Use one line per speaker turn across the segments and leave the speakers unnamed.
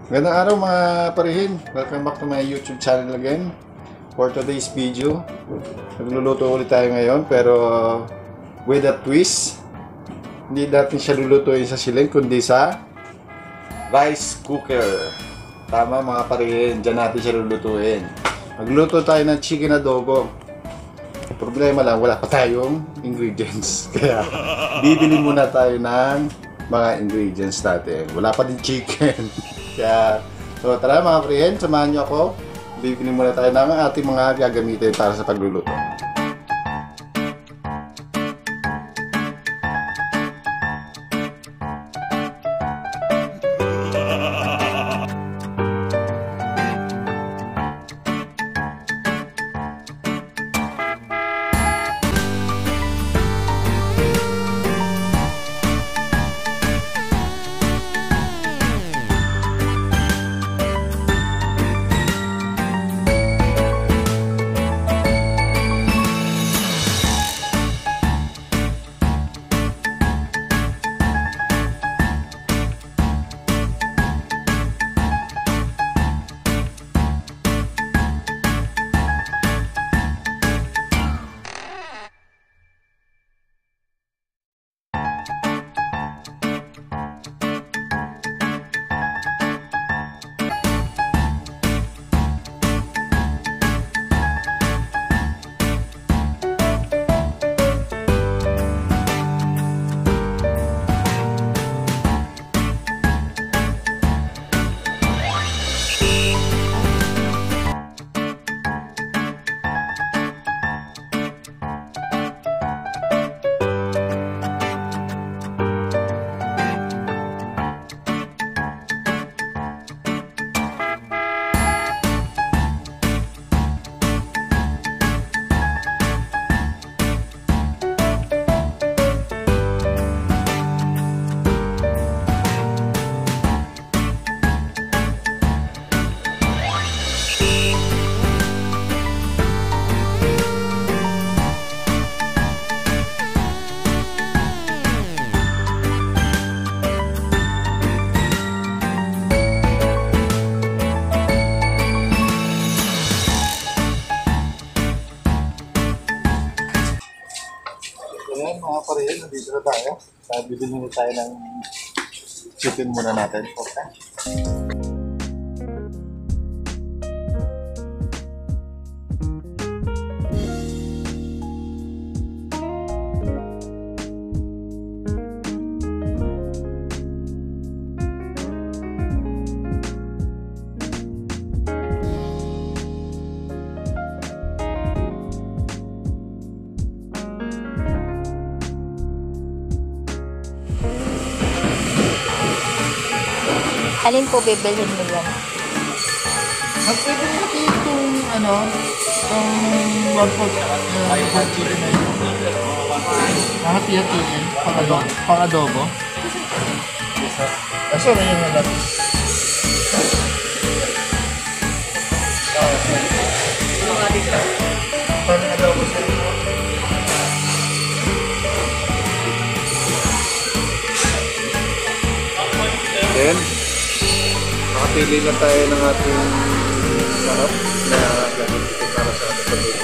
Magandang araw mga parihin. Welcome back to my YouTube channel again. For today's video, nagluluto ulit tayo ngayon pero with a twist. Hindi natin siya lulutuin sa siling kundi sa rice cooker. Tama mga parihin, dyan natin siya lulutuin. Magluto tayo ng chicken adobo. Problema lang, wala pa tayong ingredients. Kaya bibili muna tayo ng mga ingredients natin. Wala pa din chicken. Kaya, so tara mga friend, samahan nyo ako. Bibili muna tayo ng ating mga gagamitin para sa pagluluto. Ayan mga parihin, nandito na tayo. Bibili na tayo ng chicken muna natin. Okay.
Alin po bibilhin mo yan?
Pwede natin itong itong one-fourth chicken na ito. Hati-hatiin, pang adobo. Kaso na yung natin. Pang adobo sa ito. Then, makapili na tayo ng ating sarap na gagamitin para sa ating pagluluto.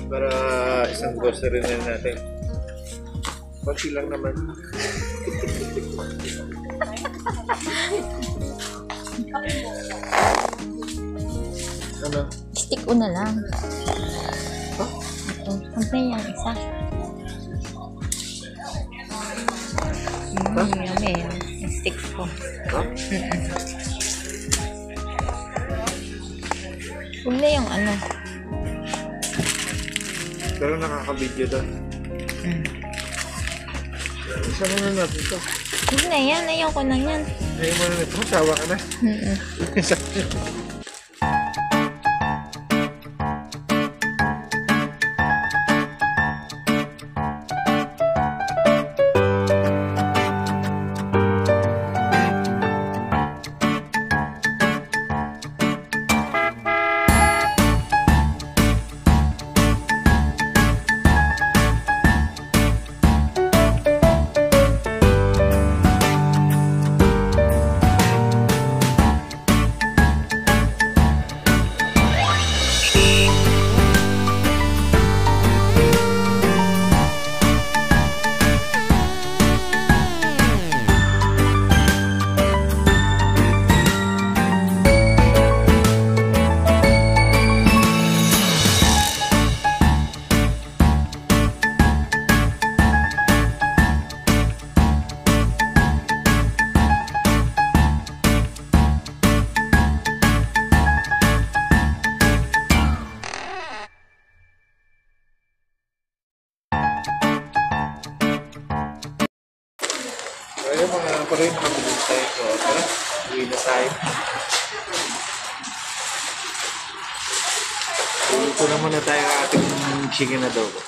Para isang grocery na natin. Konti lang naman. Ano?
Stick ko na lang.
Huh?
Ito. Siyempre yung isa. Yummy. Yung stick ko.
Huh?
Huwag na yung ano.
Pero nakaka-video doon. Isa mo na natin ito.
Huwag na yan. Ayoko na yan.
Ayaw mo na ito. Sawa ka na. Ayun mga parin, nakabulong tayo ko. Tara, uwi na tayo. Ito na muna tayo ang ating chicken adobo.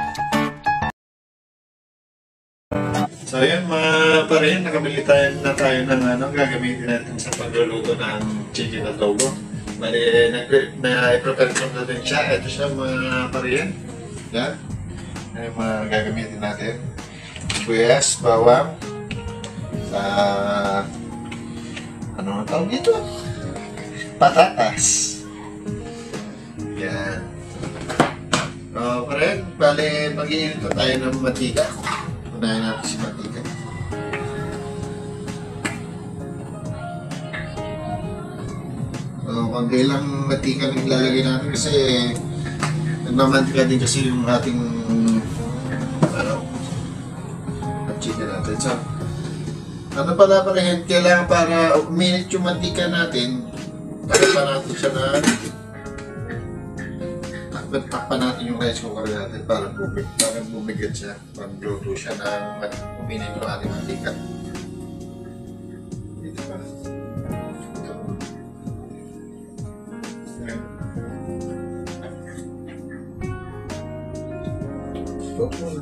So ayun mga parin, nakabili na tayo ng gagamitin natin sa pagluluto ng chicken adobo. Bali, na-prepare ko na din siya. Ito siya mga parin. Yan. Yung mga gagamitin natin. Sibuyas, bawang. Ano ang tawag dito? Patatas. Yan. Parin, bali, mag-iinit na tayo ng mantika. Unahin natin si mantika. Konti lang mantika na ilalagay natin kasi nagmamantika din kasi yung ating chicken natin. So, ano pala parehin, kailangan para uminit yung mantika natin, takpan natin siya na takpan natin yung rice cooker natin para bumigat siya, pagluto siya na uminit yung ating mantika. Dito pa. Stop muna.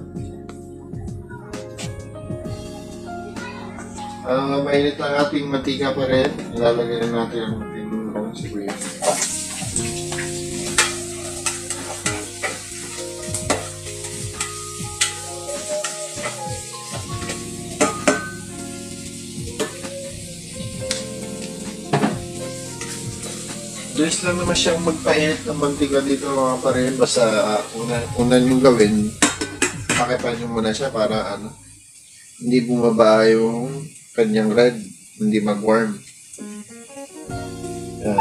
Mainit ang ating mantika pa rin. Ilalagay na natin ang ating sibuyas. Bilis lang naman siyang magpainit ng mantika dito mga parin. Basta una nyo gawin, pakipan nyo muna siya para hindi bumaba yung kanyang red, hindi mag-warm. Yan.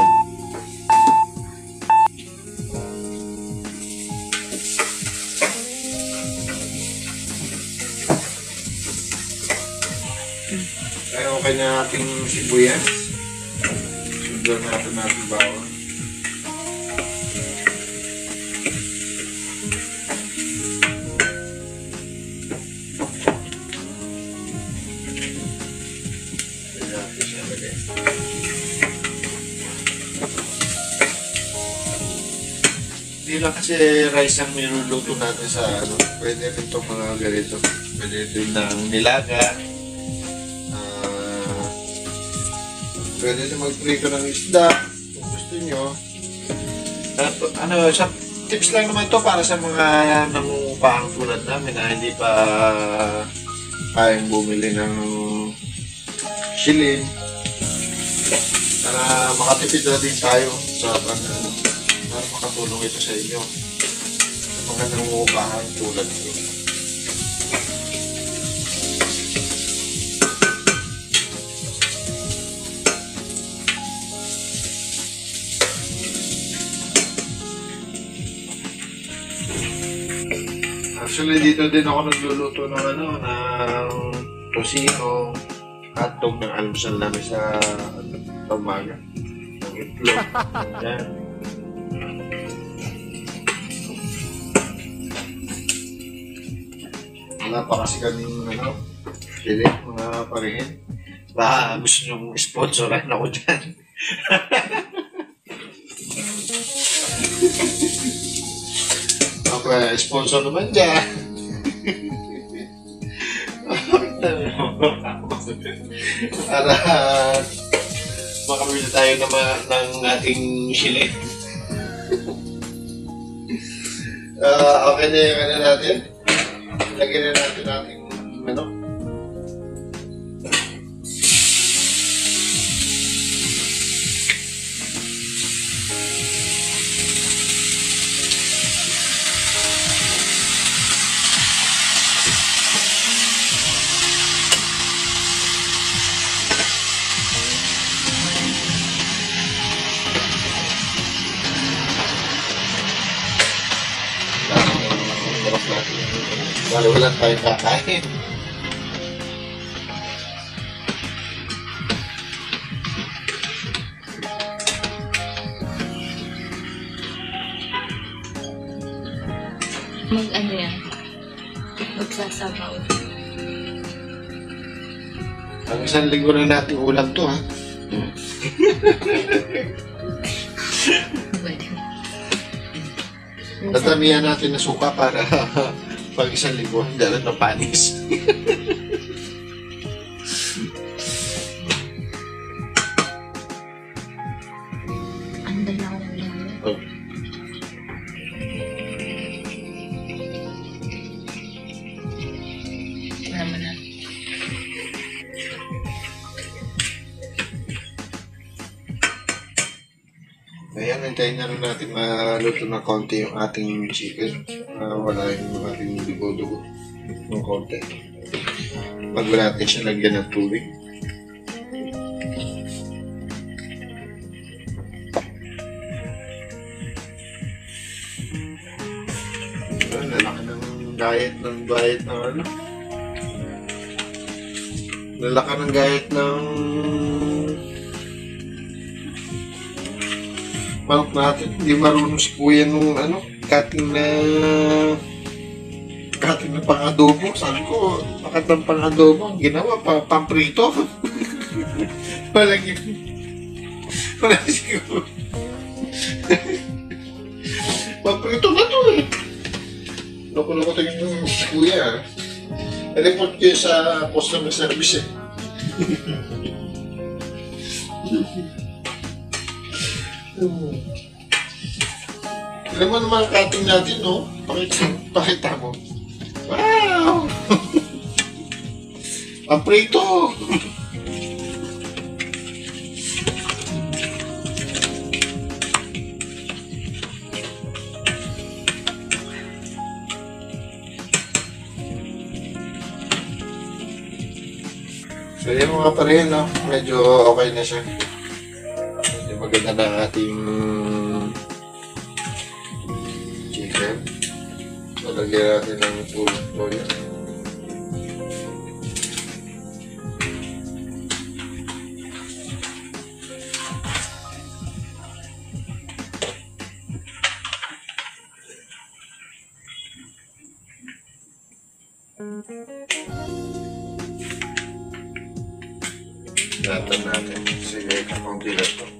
Kaya okay na ating sibuyas. Sugar natin bawang. Hindi lang kasi rice ang niluluto natin sa pwede rin itong mga ganito. Pwede rin ng nilaga. Pwede rin magprito ng isda kung gusto nyo. Sa tips lang naman ito para sa mga nangungupahang tulad namin na hindi pa kayang bumili ng shilin. Para makatipid na din tayo sa para makatulong ito sa inyo. mga nangungupahan tulad ko. Actually, dito din ako nagluluto ng tosino, hotdog ng almusal namin sa umaga. Ng itlog. Yan. Wala pa kasi kaming pili, mga parihin. Baka gusto nyong sponsoran ako dyan. Okay, sponsor naman dyan. Para makabili tayo ng ating chili. Okay na yung natin. Lagyan na natin ating Wala tayong kakain.
Mag-ano yan? Magsasabaw.
Ang isang linggo na natin ulam to, ha? Tatamihan natin na suka para pag isang linggo, hindi alam na panis.
Ang dalaw lang.
Oh.
Wala mo na.
Ayan, hintayin na rin natin maluto ng konti yung ating chicken. Wala yung ating dugo-dugo ng konti. Bago natin siya lagyan ng tubig. Lalaki ng diet ng lalaki ng diet ng manok natin. Hindi marunong si kuya nung cutting na pang-adobo. Sabi ko, bakit ng pang-adobo? Ang ginawa, pamprito. Walang siguro. Pamprito na to eh. Loko-loko to yung si kuya. Report kayo sa customer service eh. Alam mo naman ang cutting natin, no? Pakita mo. Wow! Ang prito! So yan mga parehin, no? Medyo okay na siya. Medyo maganda na ang ating chicken. So lagyan natin ng toyo. Latan natin. Sige, kamunti lang ito.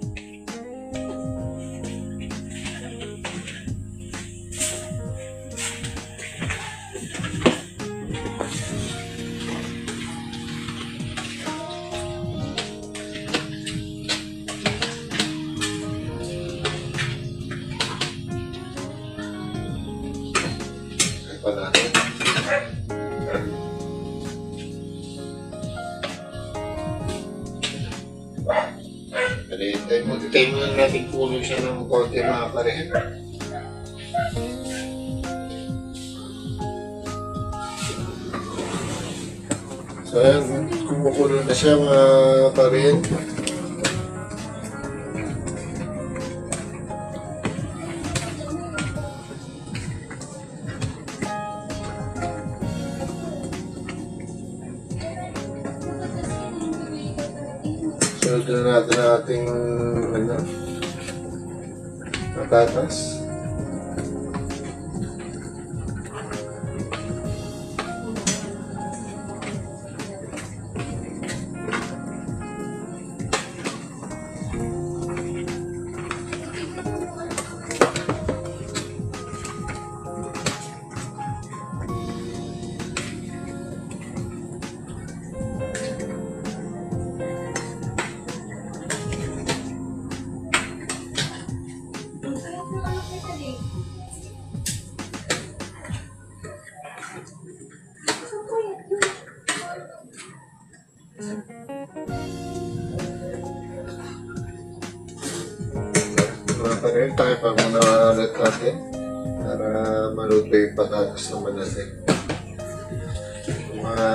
Ito natin. Tayo mo lang natin puno siya ng konti mga parehin. So ayan, kumukulo na siya mga parin. Sunod na natin ang ating patatas. Mga parin, tayo pa muna ulit natin para maluto yung patatas naman natin. Mga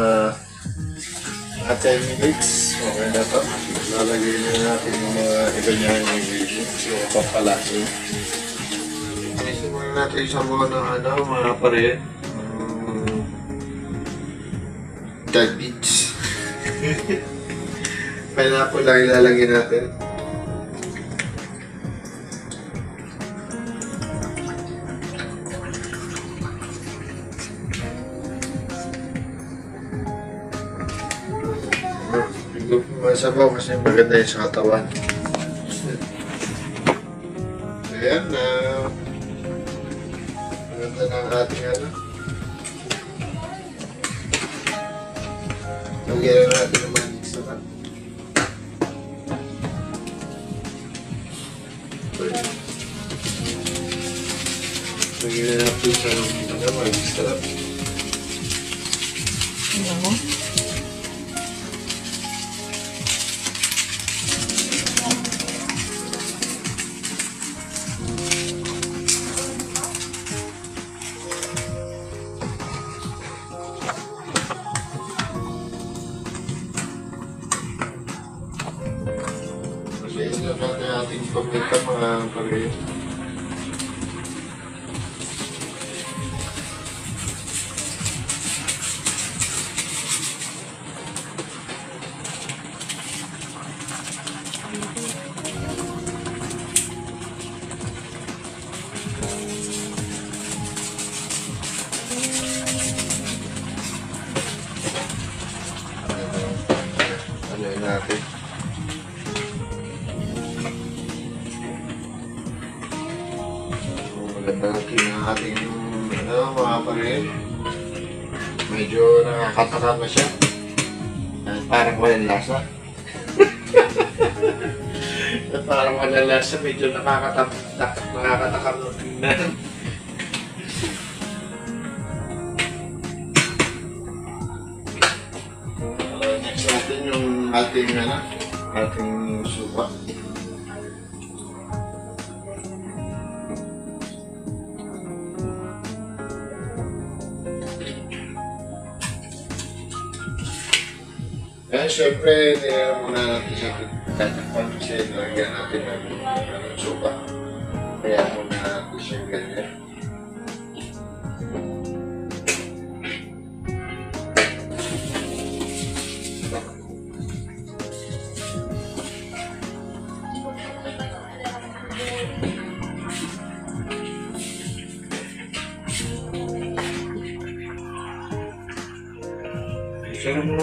10 minutes, okay na ito. Lalagay na natin yung mga iba niya yung ingredients, yung papalasin. Alisin muna natin sa mga mga parin. Dog beats. Pineapple lang ilalagay natin. Masabaw kasi maganda yun sa katawan. Ayan na. Maganda na ang ating lagyan na natin ng manik sa kan. Lagyan na natin sa manik sa kan. Ito natin ating paminta mga parin. Ano natin? Natin ang ating mga parin. Medyo nakakatakam na siya. Parang walang lasa. Parang walang lasa. Medyo nakakatakam na tingnan. Next natin yung ating supa. Siyempre, nilagyan muna natin sa tatakpan kasi nilagyan natin ng sopa. Kaya muna natin siyang ganyan. Sarap mo.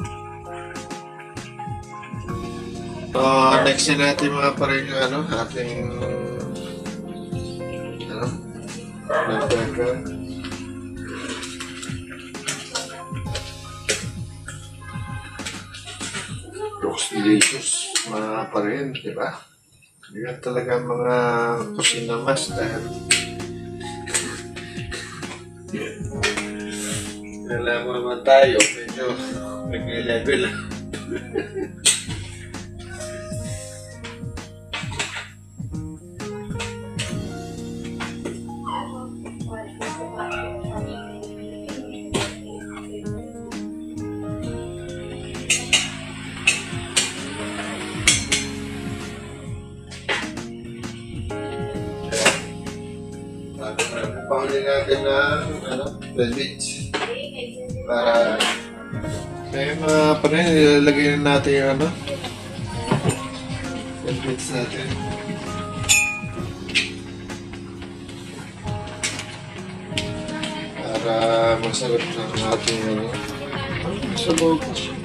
Next na natin mga parin yung ating nagdagan. Looks delicious mga parin, diba? Yan talaga mga kusina master. Alam mo naman tayo, medyo nag-level. Pahuli natin ng red beans. Para kaya mga parin, ilalagay na natin yung red beans natin. Para masarap ng ating sabaw ko siya.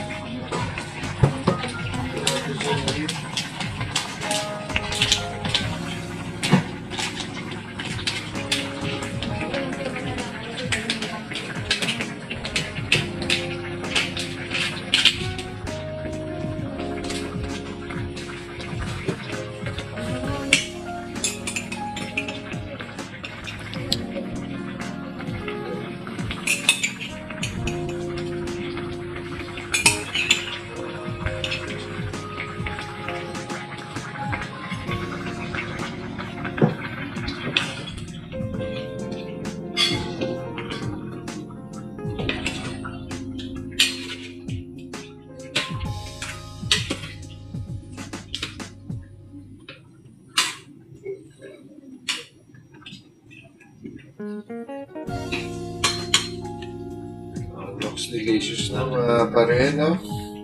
Looks delicious na mga parin, no?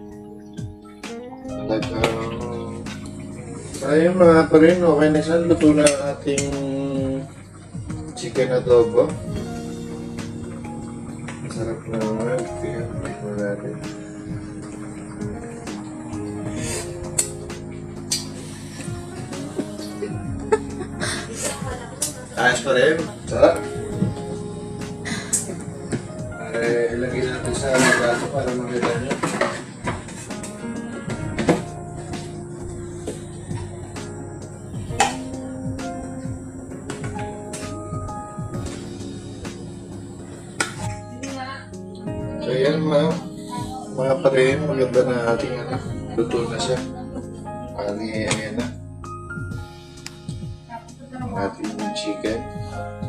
Talagang ayun mga parin, okay na siya. Luto na ang ating chicken adobo. Masarap na naman. Tingnan mo natin. Ayos pa rin. Sarap. Ilagay natin sa plato para makita nyo. So yan mga parin, maganda na ating luto na siya. Ayan na. Ating chicken.